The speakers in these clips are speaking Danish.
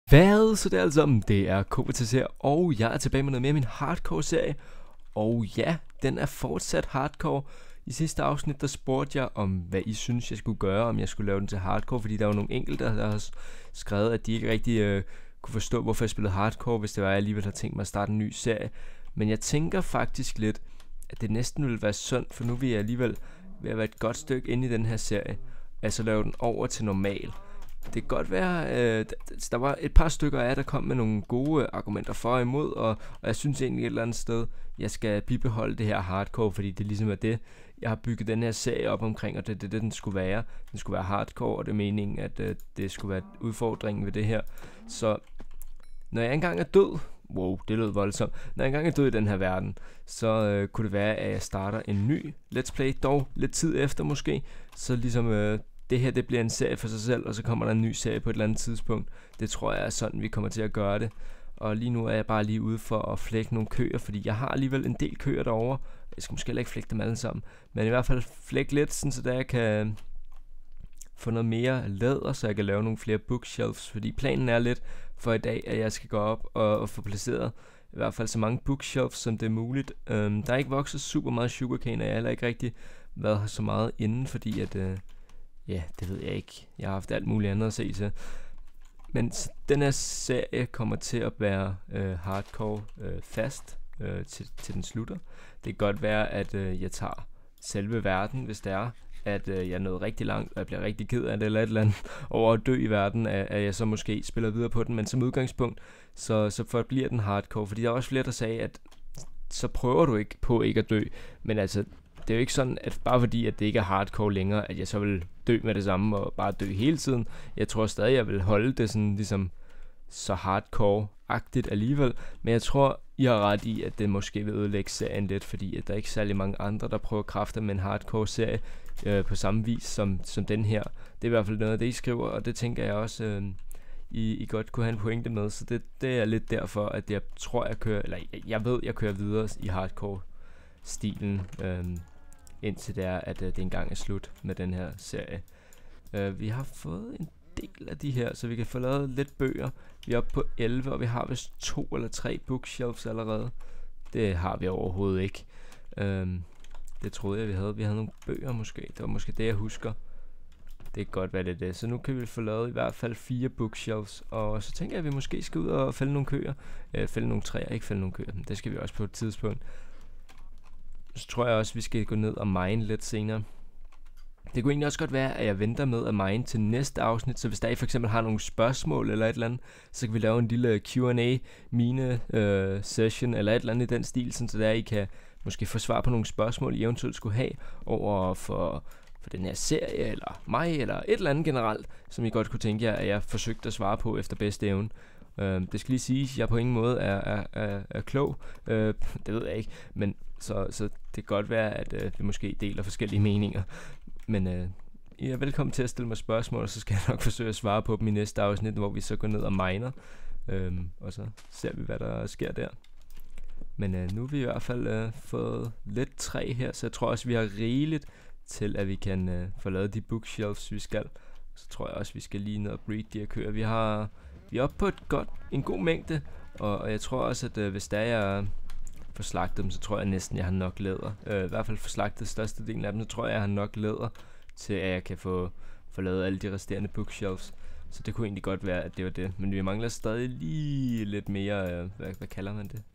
Hvad så det alle sammen? Det er KBTC her, og jeg er tilbage med noget mere af min hardcore-serie. Og ja, den er fortsat hardcore. I sidste afsnit, der spurgte jeg om, hvad I synes, jeg skulle gøre, om jeg skulle lave den til hardcore. Fordi der var nogle enkelte, der har skrevet, at de ikke rigtig kunne forstå, hvorfor jeg spillede hardcore, hvis det var, jeg alligevel havde tænkt mig at starte en ny serie. Men jeg tænker faktisk lidt, at det næsten ville være sundt, for nu vil jeg alligevel ved at være et godt stykke inde i den her serie. Altså lave den over til normal. Det kan godt være, der var et par stykker af der kom med nogle gode argumenter for og imod, og jeg synes egentlig et eller andet sted, jeg skal bibeholde det her hardcore, fordi det ligesom er det, jeg har bygget den her serie op omkring, og det er det, den skulle være. Den skulle være hardcore, og det er meningen, at det skulle være udfordringen ved det her. Så når jeg engang er død, wow, det lød voldsomt, når jeg engang er død i den her verden, så kunne det være, at jeg starter en ny Let's Play, dog lidt tid efter måske, så ligesom det her, det bliver en serie for sig selv, og så kommer der en ny serie på et eller andet tidspunkt. Det tror jeg er sådan, vi kommer til at gøre det. Og lige nu er jeg bare lige ude for at flække nogle køer, fordi jeg har alligevel en del køer derovre. Jeg skal måske heller ikke flække dem alle sammen, men i hvert fald flække lidt, sådan så der jeg kan få noget mere læder, så jeg kan lave nogle flere bookshelves. Fordi planen er lidt for i dag, at jeg skal gå op og få placeret i hvert fald så mange bookshelves, som det er muligt. Der er ikke vokset super meget sugarcane, og jeg har heller ikke rigtig været her så meget inden, fordi at ja, det ved jeg ikke. Jeg har haft alt muligt andet at se til. Men den her serie kommer til at være hardcore fast til den slutter. Det kan godt være, at jeg tager selve verden, hvis det er, at jeg er nået rigtig langt, og jeg bliver rigtig ked af det, eller et eller andet, over at dø i verden, at jeg så måske spiller videre på den. Men som udgangspunkt, så forbliver den hardcore. Fordi der er også flere, der sagde, at så prøver du ikke på ikke at dø. Men altså, det er jo ikke sådan, at bare fordi, at det ikke er hardcore længere, at jeg så vil dø med det samme og bare dø hele tiden. Jeg tror stadig, jeg vil holde det sådan ligesom så hardcore-agtigt alligevel. Men jeg tror, I har ret i, at det måske vil ødelægge serien lidt, fordi at der er ikke særlig mange andre, der prøver kræfter med en hardcore-serie på samme vis som den her. Det er i hvert fald noget af det, I skriver, og det tænker jeg også, I godt kunne have en pointe med. Så det er lidt derfor, at jeg tror, jeg ved, jeg kører videre i hardcore-stilen, indtil det er, at det engang er slut med den her serie. Vi har fået en del af de her, så vi kan få lavet lidt bøger. Vi er oppe på 11, og vi har vist 2 eller 3 bookshelves allerede. Det har vi overhovedet ikke. Det troede jeg, vi havde. Vi havde nogle bøger måske. Det var måske det, jeg husker. Det kan godt være det er det. Så nu kan vi få lavet i hvert fald 4 bookshelves. Og så tænker jeg, at vi måske skal ud og fælde nogle køer. Fælde nogle træer, ikke fælde nogle køer. Det skal vi også på et tidspunkt. Så tror jeg også, vi skal gå ned og mine lidt senere. Det kunne egentlig også godt være, at jeg venter med at mine til næste afsnit. Så hvis der I for eksempel har nogle spørgsmål eller et eller andet, så kan vi lave en lille Q&A mine session eller et eller andet i den stil, så der I kan måske få svar på nogle spørgsmål, I eventuelt skulle have over for den her serie, eller mig, eller et eller andet generelt, som I godt kunne tænke jer, at jeg forsøgte at svare på efter bedste evne. Det skal lige siges, at jeg på ingen måde er klog. Det ved jeg ikke, men så det kan godt være, at vi måske deler forskellige meninger. Men I er velkommen til at stille mig spørgsmål, og så skal jeg nok forsøge at svare på dem i næste afsnit, hvor vi så går ned og miner. Og så ser vi, hvad der sker der. Men nu har vi i hvert fald fået lidt træ her, så jeg tror også, vi har rigeligt til, at vi kan få lavet de bookshelves, vi skal. Så tror jeg også, vi skal lige ned og breed de her køer. Vi er oppe på en god mængde, og jeg tror også, at hvis der jeg får slagtet dem, så tror jeg næsten, jeg har nok læder. I hvert fald får slagtet størstedelen af dem, så tror jeg har nok læder til, at jeg kan få lavet alle de resterende bookshelves. Så det kunne egentlig godt være, at det var det. Men vi mangler stadig lige lidt mere, hvad kalder man det?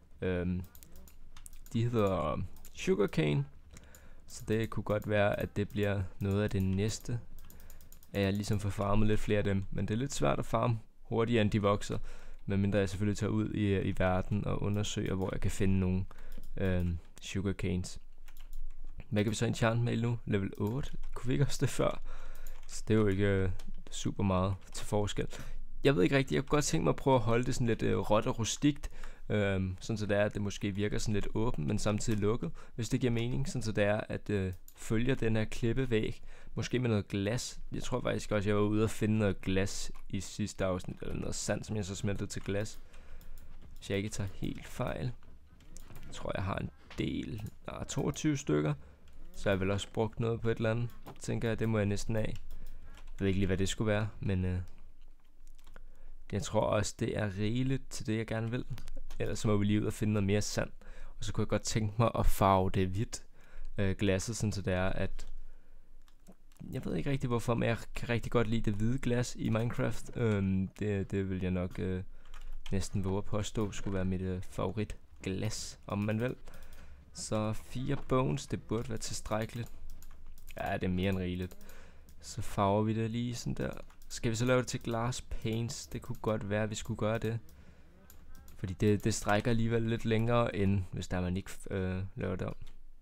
De hedder sugarcane. Så det kunne godt være, at det bliver noget af det næste, at jeg ligesom får farmet lidt flere af dem. Men det er lidt svært at farme hurtigere, end de vokser. Medmindre jeg selvfølgelig tager ud i verden og undersøger, hvor jeg kan finde nogle sugarcanes. Hvad kan vi så enchant med nu? Level 8? Kunne vi ikke også det før? Så det er jo ikke super meget til forskel. Jeg ved ikke rigtigt, jeg kunne godt tænke mig at prøve at holde det sådan lidt råt og rustikt. Sådan så det er, at det måske virker sådan lidt åbent, men samtidig lukket, hvis det giver mening. Sådan så det er, at følger den her klippevæg, måske med noget glas. Jeg tror faktisk også, jeg var ude og finde noget glas i sidste afsnit, eller noget sand, som jeg så smeltede til glas. Hvis jeg ikke tager helt fejl. Jeg tror, jeg har en del, 22 stykker. Så har jeg vel også brugt noget på et eller andet. Tænker jeg, det må jeg næsten af. Jeg ved ikke lige, hvad det skulle være, men Jeg tror også, det er rigeligt til det, jeg gerne vil. Ellers så må vi lige ud og finde noget mere sand. Og så kunne jeg godt tænke mig at farve det hvidt glasset, sådan så det er, at... Jeg ved ikke rigtig hvorfor, men jeg kan rigtig godt lide det hvide glas i Minecraft. Det vil jeg nok næsten våge at påstå skulle være mit favorit glas, om man vil. Så 4 bones, det burde være tilstrækkeligt. Ja, det er mere end rigeligt. Så farver vi det lige sådan der. Skal vi så lave det til glass paints? Det kunne godt være, at vi skulle gøre det. Fordi det strækker alligevel lidt længere, end hvis der man ikke laver det om.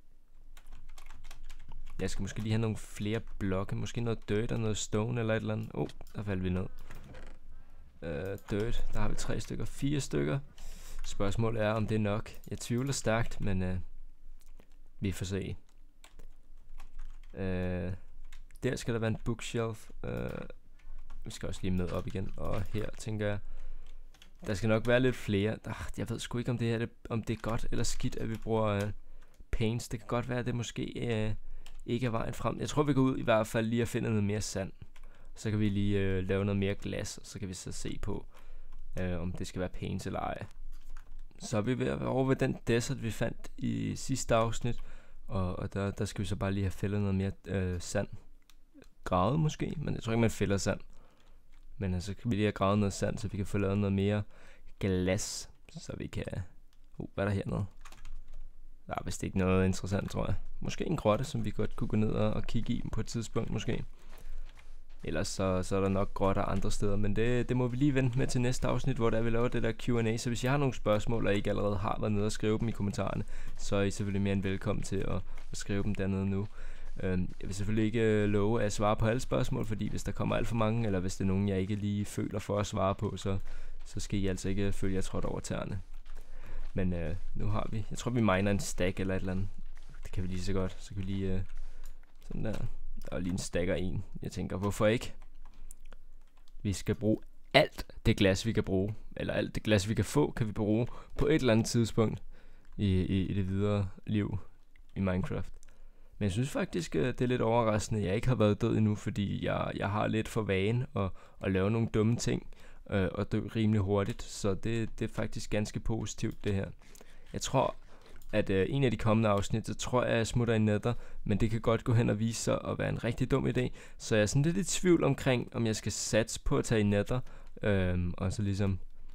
Jeg skal måske lige have nogle flere blokke. Måske noget dirt og noget stone eller et eller andet. Der faldt vi ned. Dirt, der har vi 3 stykker. 4 stykker. Spørgsmålet er, om det er nok. Jeg tvivler stærkt, men vi får se. Der skal der være en bookshelf. Vi skal også lige med op igen. Og her tænker jeg, der skal nok være lidt flere. Jeg ved sgu ikke, om det her om det er godt eller skidt, at vi bruger paints. Det kan godt være, at det måske ikke er vejen frem. Jeg tror, vi går ud i hvert fald lige at finde noget mere sand. Så kan vi lige lave noget mere glas, og så kan vi så se på, om det skal være paints eller ej. Så er vi ved at være over ved den desert, vi fandt i sidste afsnit. Og der skal vi så bare lige have fældet noget mere sand. Gravet måske, men jeg tror ikke, man fælder sand. Men så kan vi lige have gravet noget sand, så vi kan få lavet noget mere glas. Så vi kan... hvad er der hernede? Der er vist ikke noget interessant, tror jeg. Måske en grotte, som vi godt kunne gå ned og kigge i på et tidspunkt, måske. Ellers så er der nok grotter andre steder, men det må vi lige vente med til næste afsnit, hvor der vi laver det der Q&A. Så hvis I har nogle spørgsmål, og I ikke allerede har været nede og skrive dem i kommentarerne, så er I selvfølgelig mere end velkommen til at skrive dem dernede nu. Jeg vil selvfølgelig ikke love at svare på alle spørgsmål, fordi hvis der kommer alt for mange, eller hvis det er nogen, jeg ikke lige føler for at svare på, så skal I altså ikke føle jer trådt over tæerne. Men nu har vi, jeg tror vi miner en stack eller et eller andet. Det kan vi lige så godt, så kan vi lige sådan der. Der er lige en stack af en. Jeg tænker, hvorfor ikke? Vi skal bruge alt det glas, vi kan bruge. Eller alt det glas, vi kan få, kan vi bruge på et eller andet tidspunkt i det videre liv i Minecraft. Men jeg synes faktisk, det er lidt overraskende, at jeg ikke har været død endnu, fordi jeg har lidt for vane at lave nogle dumme ting og dø rimelig hurtigt. Så det er faktisk ganske positivt, det her. Jeg tror, at en af de kommende afsnit, så tror jeg smutter i Nether, men det kan godt gå hen og vise sig at være en rigtig dum idé. Så jeg er sådan lidt i tvivl omkring, om jeg skal satse på at tage i Nether, og så ligesom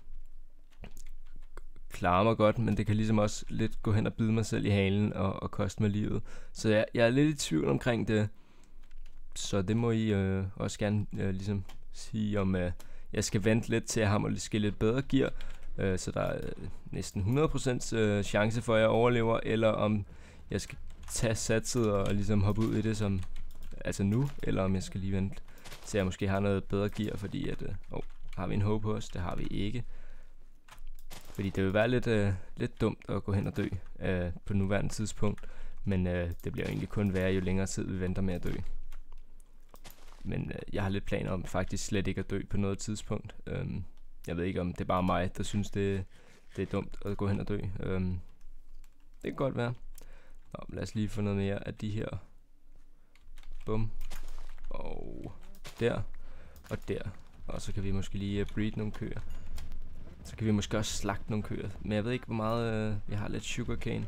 klare mig godt, men det kan ligesom også lidt gå hen og bide mig selv i halen og koste mig livet. Så jeg er lidt i tvivl omkring det. Så det må I også gerne ligesom sige, om jeg skal vente lidt til at have måske lidt bedre gear, så der er næsten 100% chance for at jeg overlever, eller om jeg skal tage satset og ligesom hoppe ud i det som altså nu, eller om jeg skal lige vente til jeg måske har noget bedre gear, fordi at har vi en håb på os? Det har vi ikke. Fordi det vil være lidt dumt at gå hen og dø på nuværende tidspunkt, men det bliver egentlig kun værre, jo længere tid vi venter med at dø. Men jeg har lidt planer om faktisk slet ikke at dø på noget tidspunkt. Jeg ved ikke, om det er bare mig, der synes, det er dumt at gå hen og dø. Det kan godt være. Nå, lad os lige få noget mere af de her. Bum. Og der. Og der. Og så kan vi måske lige breed nogle køer. Så kan vi måske også slagte nogle køer. Men jeg ved ikke, hvor meget... jeg har lidt sugarcane.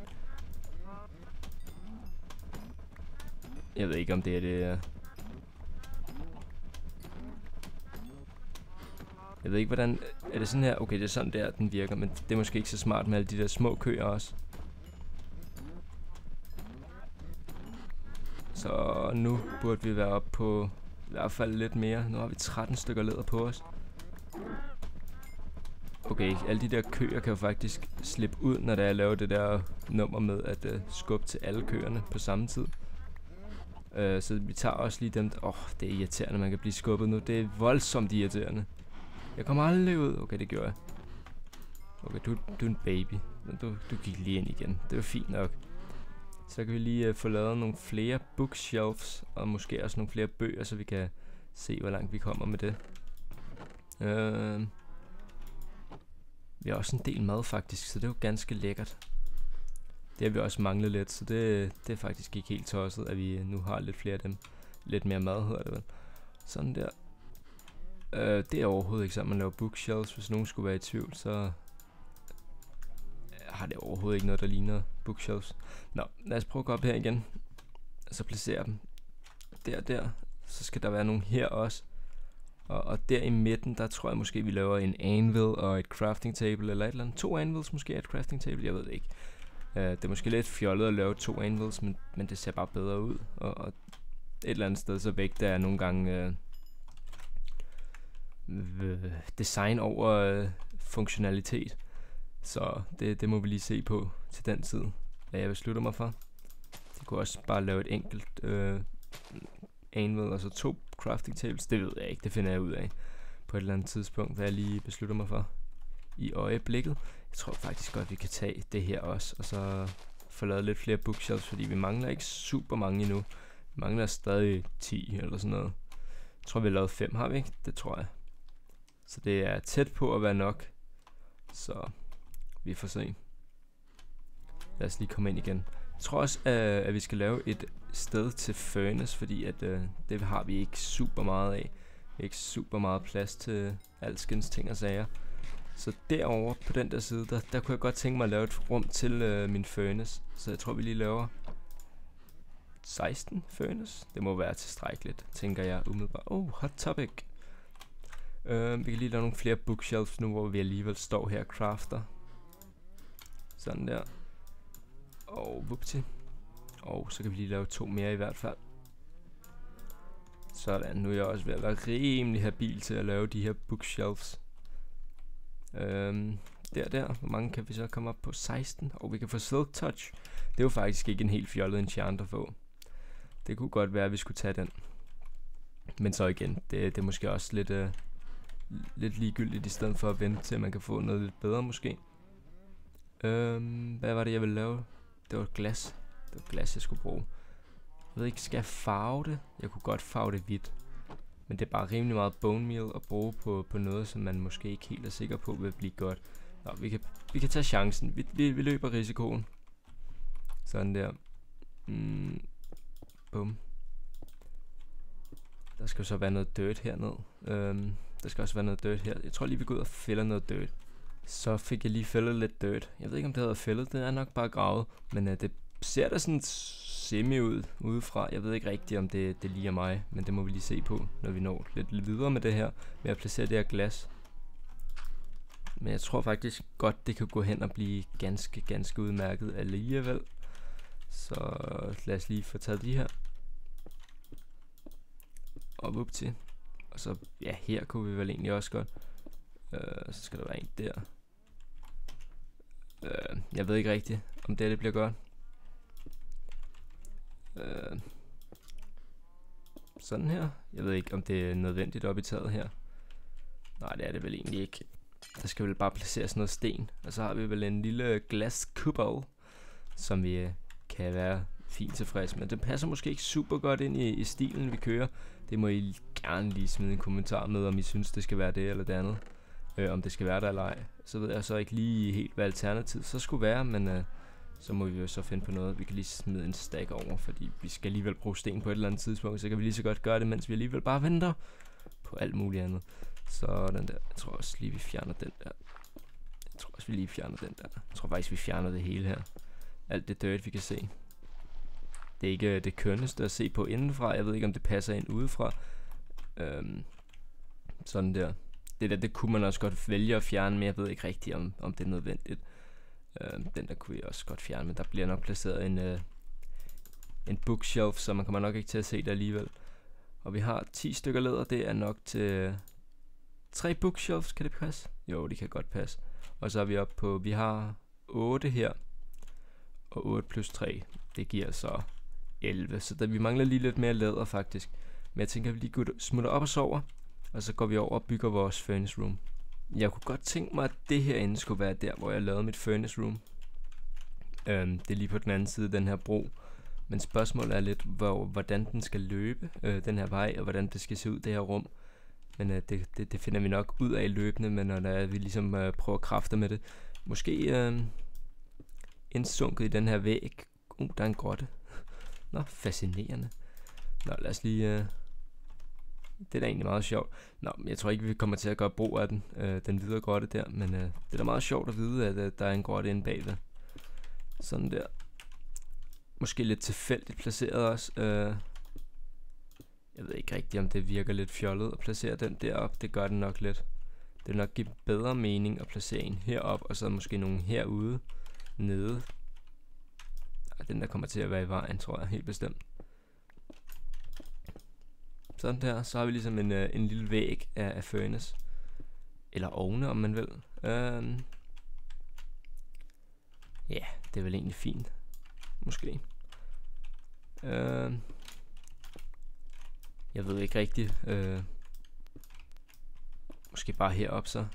Jeg ved ikke, om det er det... Jeg ved ikke, hvordan... Er det sådan her? Okay, det er sådan der, den virker. Men det er måske ikke så smart med alle de der små køer også. Så nu burde vi være oppe på... I hvert fald lidt mere. Nu har vi 13 stykker læder på os. Okay, alle de der køer kan jo faktisk slippe ud, når jeg laver det der nummer med at skubbe til alle køerne på samme tid. Så vi tager også lige dem... det er irriterende, man kan blive skubbet nu. Det er voldsomt irriterende. Jeg kommer aldrig ud. Okay, det gjorde jeg. Okay, du er en baby. Du gik lige ind igen. Det var fint nok. Så kan vi lige få lavet nogle flere bookshelves, og måske også nogle flere bøger, så vi kan se, hvor langt vi kommer med det. Vi har også en del mad faktisk, så det er jo ganske lækkert. Det har vi også manglet lidt, så det er faktisk ikke helt tosset, at vi nu har lidt flere af dem. Lidt mere mad hedder det vel. Sådan der. Det er overhovedet ikke sådan, man laver bookshelves. Hvis nogen skulle være i tvivl, så har det overhovedet ikke noget, der ligner bookshelves. Nå, lad os prøve at gå op her igen. Og så placere dem der. Så skal der være nogle her også. Og der i midten, der tror jeg måske, vi laver en anvil og et crafting table, eller et eller andet. 2 anvils måske, et crafting table, jeg ved det ikke. Det er måske lidt fjollet at lave 2 anvils, men det ser bare bedre ud. Og et eller andet sted, så vægter jeg nogle gange design over funktionalitet. Så det må vi lige se på til den tid, hvad jeg beslutter mig for. Det kunne også bare lave et enkelt anvil, og så 2 crafting tables. Det ved jeg ikke, det finder jeg ud af på et eller andet tidspunkt, hvad jeg lige beslutter mig for i øjeblikket. Jeg tror faktisk godt, vi kan tage det her også, og så få lavet lidt flere bookshelves, fordi vi mangler ikke super mange endnu. Vi mangler stadig 10 eller sådan noget. Jeg tror, vi har lavet 5, har vi ikke? Det tror jeg. Så det er tæt på at være nok. Så vi får se. Lad os lige komme ind igen. Jeg tror også, at vi skal lave et sted til furnace, fordi at det har vi ikke super meget af. Vi har ikke super meget plads til alskens ting og sager. Så derovre på den der side, der kunne jeg godt tænke mig at lave et rum til min furnace. Så jeg tror, vi lige laver 16 furnace. Det må være tilstrækkeligt, tænker jeg umiddelbart. Hot topic. Vi kan lige lave nogle flere bookshelves nu, hvor vi alligevel står her og crafter. Sådan der. Og whoopty. Og så kan vi lige lave 2 mere i hvert fald. Sådan, nu er jeg også ved at være rimelig habil til at lave de her bookshelves. Der. Hvor mange kan vi så komme op på? 16. Og vi kan få Silk Touch. Det er jo faktisk ikke en helt fjollet enchant at få. Det kunne godt være, at vi skulle tage den. Men så igen, det er måske også lidt ligegyldigt, i stedet for at vente til, at man kan få noget lidt bedre måske. Hvad var det, jeg ville lave? Det var glas. Det var glas, jeg skulle bruge. Jeg ved ikke, skal jeg farve det? Jeg kunne godt farve det hvidt. Men det er bare rimelig meget bone meal at bruge på noget, som man måske ikke helt er sikker på vil blive godt. Nå, vi kan tage chancen. Vi løber risikoen. Sådan der. Bum. Der skal så være noget dirt hernede. Der skal også være noget dirt her. Jeg tror lige, vi går ud og fælder noget dirt. Så fik jeg lige fældet lidt dirt. Jeg ved ikke, om det hedder fældet. Det er nok bare gravet. Men det ser da sådan semi ud udefra. Jeg ved ikke rigtigt, om det lige er mig. Men det må vi lige se på, når vi når lidt videre med det her. Med at placere det her glas. Men jeg tror faktisk godt, det kan gå hen og blive ganske udmærket alligevel. Så lad os lige få taget de her. Og op til. Og så, ja, her kunne vi vel egentlig også godt. Så skal der være en der. Jeg ved ikke rigtigt, om det bliver godt. Sådan her. Jeg ved ikke, om det er nødvendigt op i taget her. Nej, det er det vel egentlig ikke. Der skal vel bare placeres noget sten. Og så har vi vel en lille glaskubbe, som vi kan være fint tilfreds med. Det passer måske ikke super godt ind i stilen, vi kører. Det må I gerne lige smide en kommentar med, om I synes, det skal være det eller det andet. Om det skal være der eller ej. Så ved jeg så ikke lige helt, hvad alternativet så skulle være, men så må vi jo så finde på noget. Vi kan lige smide en stack over, fordi vi skal alligevel bruge sten på et eller andet tidspunkt. Så kan vi lige så godt gøre det, mens vi alligevel bare venter på alt muligt andet. Sådan der. Jeg tror også lige, vi fjerner den der. Jeg tror faktisk, vi fjerner det hele her. Alt det dirt, vi kan se. Det er ikke det kønneste at se på indenfra. Jeg ved ikke, om det passer ind udefra. Sådan der. Det kunne man også godt vælge at fjerne, men jeg ved ikke rigtigt, om det er nødvendigt. Den der kunne vi også godt fjerne, men der bliver nok placeret en bookshelf, så man kommer nok ikke til at se det alligevel. Og vi har 10 stykker læder, det er nok til 3 bookshelves, kan det passe? Jo, det kan godt passe. Og så er vi oppe på, vi har 8 her, og 8 plus 3, det giver så 11. Så vi mangler lige lidt mere læder faktisk. Men jeg tænker, at vi lige smutter op og sover, og så går vi over og bygger vores furnace room. Jeg kunne godt tænke mig, at det herinde skulle være der, hvor jeg lavede mit furnace room. Det er lige på den anden side af den her bro. Men spørgsmålet er lidt, hvordan den skal løbe, den her vej, og hvordan det skal se ud, det her rum. Men det finder vi nok ud af løbende, men når vi ligesom prøver kræfter med det. Måske indsunket i den her væg. Der er en grotte. Nå, fascinerende. Nå, lad os lige Det er da egentlig meget sjovt. Nå, men jeg tror ikke, vi kommer til at gøre brug af den videre grotte der, men det er da meget sjovt at vide, at der er en grotte inde bagved. Sådan der. Måske lidt tilfældigt placeret også. Jeg ved ikke rigtigt, om det virker lidt fjollet at placere den derop. Det gør det nok lidt. Det vil nok give bedre mening at placere en herop, og så måske nogen herude nede. Den der kommer til at være i vejen, tror jeg, helt bestemt. Sådan der, så har vi ligesom en lille væg af furnace. Eller ovne, om man vil. Ja, det er vel egentlig fint. Måske. Jeg ved ikke rigtigt. Måske bare herop så.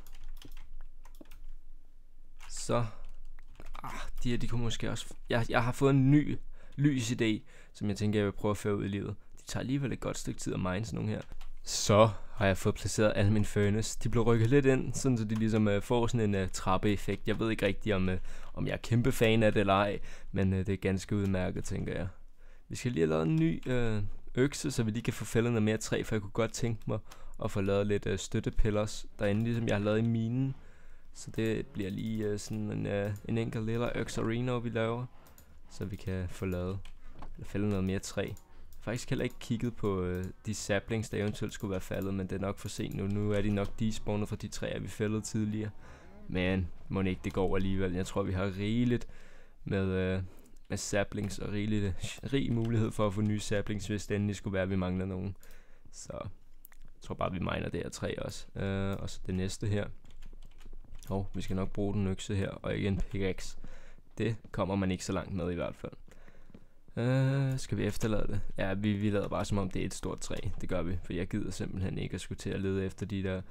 Så. De her, de kunne måske også. Jeg har fået en ny lys idé, som jeg tænker, jeg vil prøve at føre ud i livet. De tager alligevel et godt stykke tid at mine sådan nogle her. Så har jeg fået placeret alle mine furnace. De blev rykket lidt ind, sådan så de ligesom får sådan en trappeeffekt. Jeg ved ikke rigtigt, om jeg er kæmpe fan af det eller ej, men det er ganske udmærket, tænker jeg. Vi skal lige have lavet en ny økse, så vi lige kan få fældet noget mere træ, for jeg kunne godt tænke mig at få lavet lidt støttepillers derinde, ligesom jeg har lavet i minen. Så det bliver lige sådan en enkelt lille økserino, vi laver, så vi kan få lavet eller fældet noget mere træ. Jeg har faktisk heller ikke kigget på de saplings, der eventuelt skulle være faldet, men det er nok for sent nu. Nu er de nok despawnet fra de træer, vi fældede tidligere. Men må ikke det går alligevel. Jeg tror, vi har rigeligt med saplings og rig mulighed for at få nye saplings, hvis det endelig skulle være, at vi mangler nogen. Så jeg tror bare, vi miner det her træ også. Og så det næste her. Vi skal nok bruge den økse her, og ikke en pickaxe. Det kommer man ikke så langt med i hvert fald. Skal vi efterlade det? Ja, vi lader bare som om det er et stort træ. Det gør vi, for jeg gider simpelthen ikke at skulle til at lede efter de der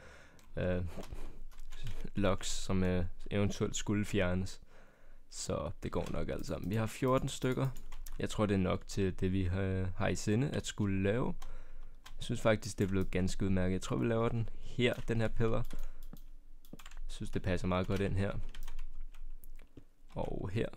logs, som eventuelt skulle fjernes. Så det går nok alt sammen. Vi har 14 stykker. Jeg tror, det er nok til det, vi har i sinde at skulle lave. Jeg synes faktisk, det er blevet ganske udmærket. Jeg tror, vi laver den her, den her pillar. Jeg synes, det passer meget godt ind her. Og her.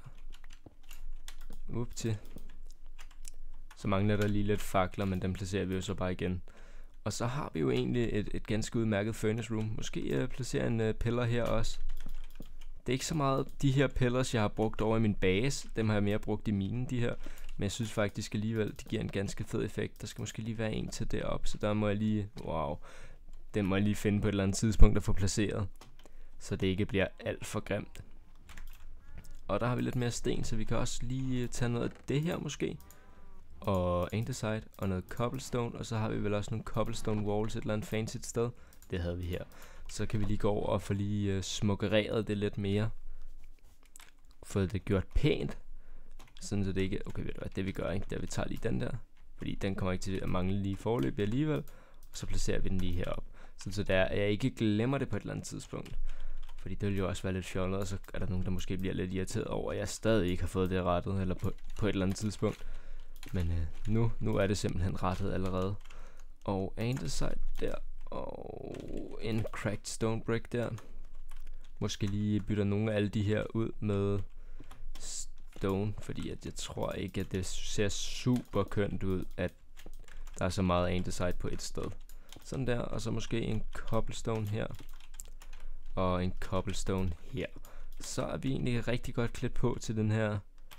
Up til. Så mangler der lige lidt fakler, men dem placerer vi jo så bare igen. Og så har vi jo egentlig et ganske udmærket furnace room. Måske placere en pillar her også. Det er ikke så meget de her pillars, jeg har brugt over i min base. Dem har jeg mere brugt i minen, de her. Men jeg synes faktisk alligevel, de giver en ganske fed effekt. Der skal måske lige være en til deroppe, så der må jeg lige, den må jeg lige finde på et eller andet tidspunkt at få placeret. Så det ikke bliver alt for grimt. Og der har vi lidt mere sten, så vi kan også lige tage noget af det her måske. Og andesite og noget cobblestone. Og så har vi vel også nogle cobblestone walls et eller andet fancy sted. Det havde vi her. Så kan vi lige gå over og få lige smukkereret det lidt mere. Fået det gjort pænt. Sådan så det ikke. Okay, ved du hvad, det vi gør, ikke? Det er, vi tager lige den der. Fordi den kommer ikke til at mangle lige forløb alligevel. Og så placerer vi den lige heroppe. Sådan så der jeg ikke glemmer det på et eller andet tidspunkt. Fordi det vil jo også være lidt fjollet. Og så er der nogen, der måske bliver lidt irriteret over, at jeg stadig ikke har fået det rettet. Eller på et eller andet tidspunkt. Men nu er det simpelthen rettet allerede. Og andesite der. Og en cracked stone brick der. Måske lige bytter nogle af alle de her ud med stone, fordi at jeg tror ikke, at det ser super kønt ud, at der er så meget andesite på et sted. Sådan der, og så måske en cobblestone her. Og en cobblestone her. Så er vi egentlig rigtig godt klædt på til den her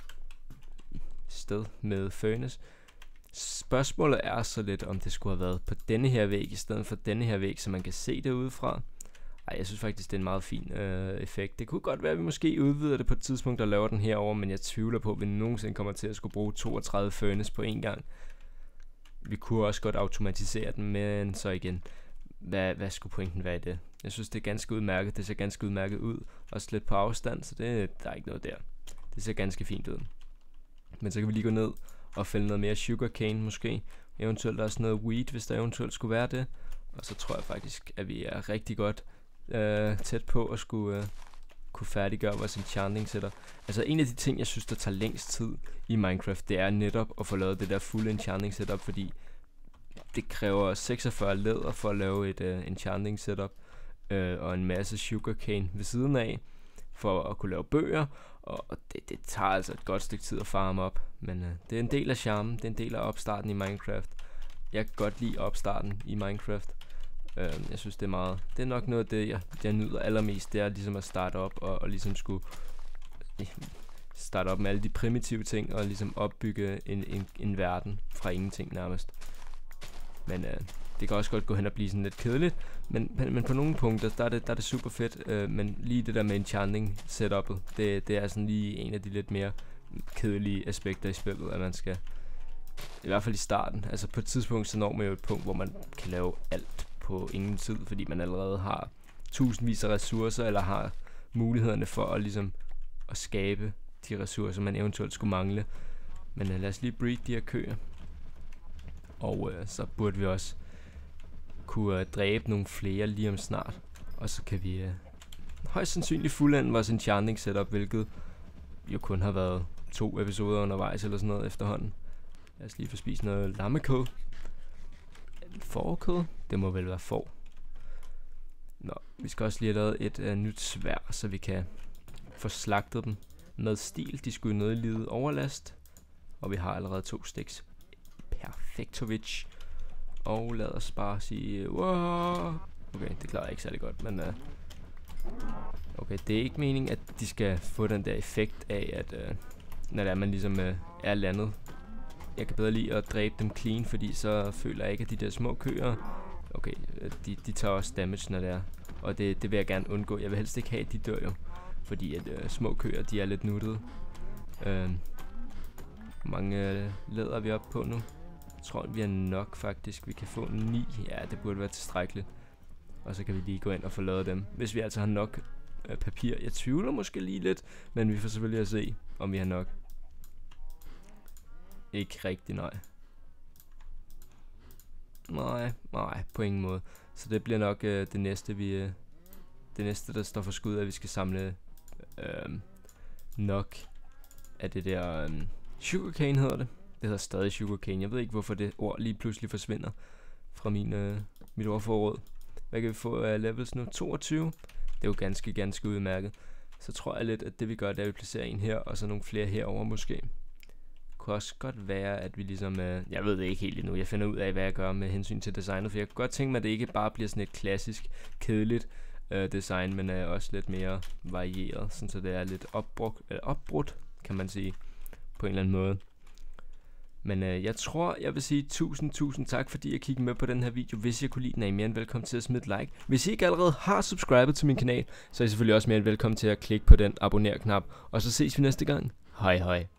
sted med furnace. Spørgsmålet er så lidt, om det skulle have været på denne her væg i stedet for denne her væg, så man kan se det udefra. Ej, jeg synes faktisk, det er en meget fin effekt. Det kunne godt være, at vi måske udvider det på et tidspunkt og laver den herover, men jeg tvivler på, at vi nogensinde kommer til at skulle bruge 32 furnace på en gang. Vi kunne også godt automatisere den, men så igen, hvad skulle pointen være i det? Jeg synes, det er ganske udmærket. Det ser ganske udmærket ud. Også lidt på afstand, så der er ikke noget der. Det ser ganske fint ud. Men så kan vi lige gå ned og fælde noget mere sugarcane måske. Eventuelt også noget wheat, hvis der eventuelt skulle være det. Og så tror jeg faktisk, at vi er rigtig godt tæt på at skulle kunne færdiggøre vores enchanting setup. Altså en af de ting, jeg synes, der tager længst tid i Minecraft, det er netop at få lavet det der fulde enchanting setup, fordi det kræver 46 læder for at lave et enchanting setup, og en masse sugarcane ved siden af, for at kunne lave bøger, og det tager altså et godt stykke tid at farme op, men det er en del af charmen, det er en del af opstarten i Minecraft. jeg kan godt lide opstarten i Minecraft. Jeg synes det er nok noget af det jeg nyder allermest. Det er ligesom at starte op og ligesom skulle starte op med alle de primitive ting og ligesom opbygge en verden fra ingenting nærmest. Men det kan også godt gå hen og blive sådan lidt kedeligt, men på nogle punkter der er det super fedt. Men lige det der med enchanting setup'et, det er sådan lige en af de lidt mere kedelige aspekter i spillet, at man skal, i hvert fald i starten, altså på et tidspunkt så når man jo et punkt, hvor man kan lave alt på ingen tid, fordi man allerede har tusindvis af ressourcer, eller har mulighederne for at ligesom at skabe de ressourcer, man eventuelt skulle mangle. Men lad os lige breed de her køer. Og så burde vi også kunne dræbe nogle flere lige om snart. Og så kan vi højst sandsynligt fuldende vores enchanting setup, hvilket jo kun har været 2 episoder undervejs eller sådan noget efterhånden. Lad os lige få spist noget lammekød. Fårekød? Det må vel være får. Nå, vi skal også lige have lavet et nyt sværd, så vi kan få slagtet dem med stil. De skulle jo nødlide overlast. Og vi har allerede 2 sticks. Perfektovich. Og lad os bare sige wow. Okay, det klarer jeg ikke særlig godt, men okay, det er ikke meningen, at de skal få den der effekt af, at når det er, man ligesom er landet. Jeg kan bedre lide at dræbe dem clean, fordi så føler jeg ikke, at de der små køer, okay, de tager også damage, når det er. Og det vil jeg gerne undgå. Jeg vil helst ikke have, at de dør jo, fordi at små køer, de er lidt nuttede. Hvor mange læder er vi oppe på nu? Jeg tror, vi er nok faktisk. Vi kan få 9. Ja, det burde være tilstrækkeligt. Og så kan vi lige gå ind og få lavet dem. Hvis vi altså har nok papir. Jeg tvivler måske lige lidt, men vi får selvfølgelig at se, om vi har nok. Ikke rigtig, nej. Nej, på ingen måde. Så det bliver nok det næste, der står for skud, at vi skal samle nok af det der sugarcane hedder det. Det hedder stadig sugarcane. Jeg ved ikke, hvorfor det ord lige pludselig forsvinder fra mit ordforråd. Hvad kan vi få af levels nu? 22. Det er jo ganske udmærket. Så tror jeg lidt, at det vi gør, det er, at vi placerer en her, og så nogle flere herover måske. Det kunne også godt være, at vi ligesom, jeg ved det ikke helt endnu. Jeg finder ud af, hvad jeg gør med hensyn til designet, for jeg kunne godt tænke mig, at det ikke bare bliver sådan et klassisk, kedeligt design, men også lidt mere varieret, sådan så det er lidt opbrudt, kan man sige, på en eller anden måde. Men jeg tror, jeg vil sige tusind tak, fordi jeg kiggede med på den her video. Hvis jeg kunne lide den, er I mere end velkommen til at smide et like. Hvis I ikke allerede har subscribet til min kanal, så er I selvfølgelig også mere end velkommen til at klikke på den abonner-knap. Og så ses vi næste gang. Hej hej.